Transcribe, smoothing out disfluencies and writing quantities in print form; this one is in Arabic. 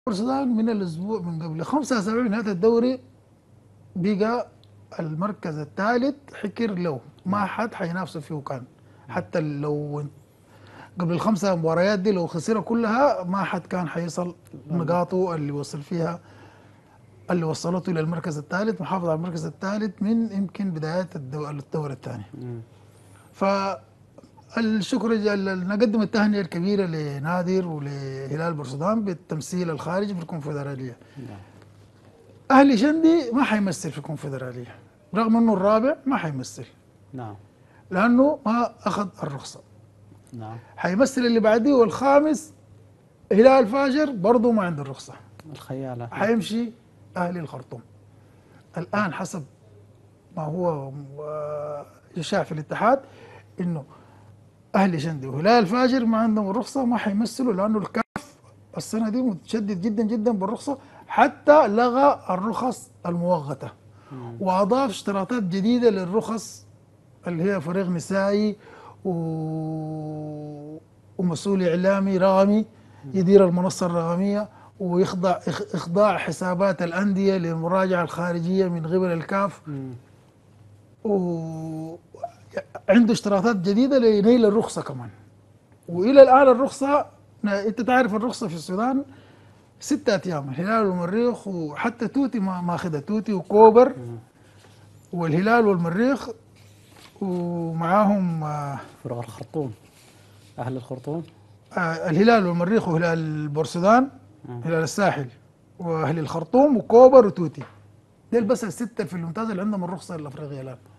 السودان من الاسبوع من قبل 5 اسابيع من نهايه الدوري بقى المركز الثالث حكر له، ما نعم. حد حينافسه فيه كان. حتى لو قبل ال5 مباريات دي لو خسرها كلها ما حد كان حيصل نقاطه اللي وصل فيها، اللي وصلته الى المركز الثالث، محافظ على المركز الثالث من يمكن بدايات الدوري الثاني. مم. فالشكر نقدم التهنئه الكبيره لنادر ولهلال بورسودان بالتمثيل الخارجي في الكونفدراليه. نعم. اهلي شندي ما حيمثل في الكونفدراليه رغم انه الرابع، ما حيمثل نعم. لانه ما اخذ الرخصه. نعم. حيمثل اللي بعديه والخامس هلال فاجر برضه ما عنده الرخصه. الخيالة. حيمشي اهلي الخرطوم. الان حسب ما هو يشاع في الاتحاد انه اهلي شندي وهلال فاجر ما عندهم الرخصه، ما حيمثلوا لانه الكاف السنه دي متشدد جدا جدا بالرخصه، حتى لغى الرخص المؤقته مم. واضاف اشتراطات جديده للرخص اللي هي فريق نسائي و... ومسؤول اعلامي رقمي يدير المنصه الرقميه، ويخضع اخضاع حسابات الانديه للمراجعه الخارجيه من قبل الكاف، مم. وعنده اشتراطات جديده لنيل الرخصه كمان. والى الان الرخصه، انت تعرف الرخصه في السودان 6 ايام، الهلال والمريخ وحتى توتي ما ماخذها، توتي وكوبر مم. والهلال والمريخ ومعاهم فرق الخرطوم، أهل الخرطوم. الهلال والمريخ وهلال بورسودان، مم. هلال الساحل واهلي الخرطوم وكوبر وتوتي. ديل بس ال6 في الممتاز اللي عندهم الرخصه الافريقيه الان.